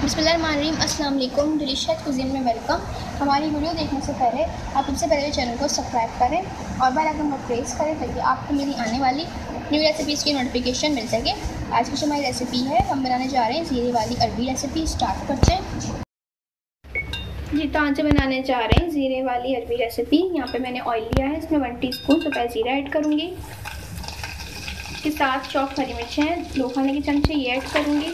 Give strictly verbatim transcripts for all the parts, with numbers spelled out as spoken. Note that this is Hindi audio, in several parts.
बिस्मिल्लाहिर्रहमानिर्रहीम, अस्सलाम वालेकुम। डिलीशियस कुज़ीन में वेलकम। हमारी वीडियो देखने से पहले आप सबसे पहले चैनल को सब्सक्राइब करें और बेल आइकन को प्रेस करें ताकि आपको मेरी आने वाली न्यू रेसिपीज़ की नोटिफिकेशन मिल सके। आज की जो हमारी रेसिपी है, हम बनाने जा रहे हैं ज़ीरे वाली अरबी रेसिपी। स्टार्ट करते हैं जी। तो आज बनाने जा रहे हैं ज़ीरे वाली अरबी रेसिपी। यहाँ पे मैंने ऑयल लिया है, इसमें वन टीस्पून सफ़ेद ज़ीरा ऐड करूँगी। इसके साथ चॉप हरी मिर्चें हैं, दो खाने के चमचे, ये ऐड करूँगी।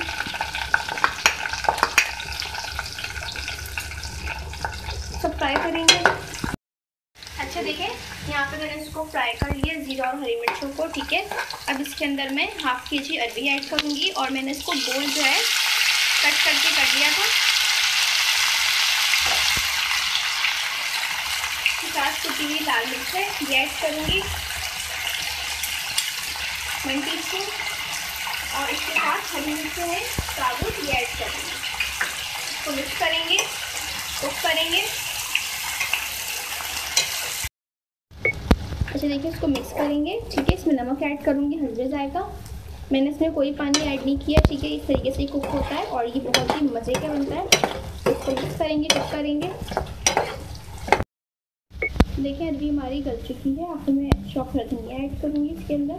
सब फ्राई करेंगे। अच्छा देखें, यहाँ पे मैंने इसको फ्राई कर लिया, ज़ीरा और हरी मिर्चों को। ठीक है, अब इसके अंदर मैं हाफ के जी अरबी ऐड करूँगी और मैंने इसको गोल जो है कट करके कर लिया था। इसके साथ कुटी हुई लाल मिर्च है, ये ऐड करूँगी वन टी स्पून, और इसके साथ हरी मिर्चें हैं साबुत, ये ऐड करूँगी। इसको मिक्स करेंगे, कुक करेंगे। अच्छा देखिए, इसको मिक्स करेंगे। ठीक है, इसमें नमक ऐड करूँगी हल्दी जाएगा। मैंने इसमें कोई पानी ऐड नहीं किया। ठीक है, इस तरीके से कुक होता है और ये बहुत ही मज़े का बनता है। इसको मिक्स करेंगे, कुक करेंगे। देखिए अरबी हमारी गल चुकी है। अब मैं चॉप धनिया ऐड करूँगी इसके अंदर।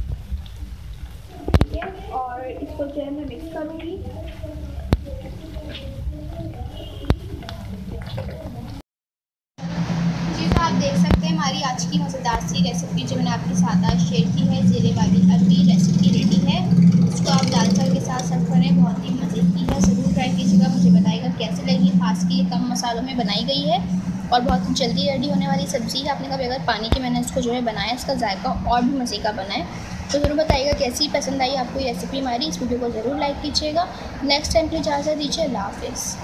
ठीक है, और इसको जो है मैं मिक्स करूँगी। आप देख सकते हैं हमारी आज की मज़ेदार सी रेसिपी जो मैंने आपके साथ आज शेयर की है, ज़ीरे वाली अरबी रेसिपी रेडी है। इसको आप दाल चावल के साथ सर्व करें, बहुत ही मज़े की है। ज़रूर ट्राई कीजिएगा, मुझे बताइएगा कैसे लगी। खास की कम मसालों में बनाई गई है और बहुत जल्दी रेडी होने वाली सब्ज़ी है। आपने कभी अगर पानी के मैंने इसको जो है बनाया, इसका जायका और भी मज़े का बना है। तो ज़रूर बताइएगा कैसी पसंद आई आपको ये रेसिपी हमारी। इस वीडियो को ज़रूर लाइक कीजिएगा। नेक्स्ट टाइम की इजाज़त दीजिए। अल्लाह हाफ़िज़।